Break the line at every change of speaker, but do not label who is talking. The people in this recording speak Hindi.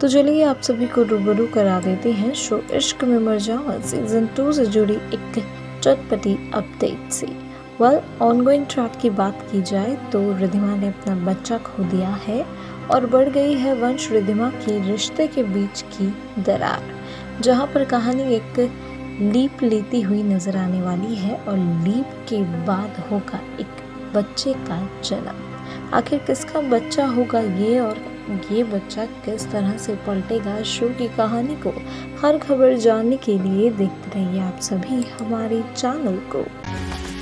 तो चलिए आप सभी को रूबरू करा देते हैं शो इश्क में मर जाऊं सीजन 2 से जुड़ी एक चटपटी अपडेट से। ऑनगोइंग ट्रैक की बात की जाए तो रिद्धिमा ने अपना बच्चा खो दिया है और बढ़ गई है वंश रिद्धिमा की रिश्ते के बीच की दरार, जहां पर कहानी एक लीप लेती हुई नजर आने वाली है और लीप के बाद होगा एक बच्चे का जन्म। आखिर किसका बच्चा होगा ये, और ये बच्चा किस तरह से पलटेगा शो की कहानी को। हर खबर जानने के लिए देखते रहिए आप सभी हमारे चैनल को।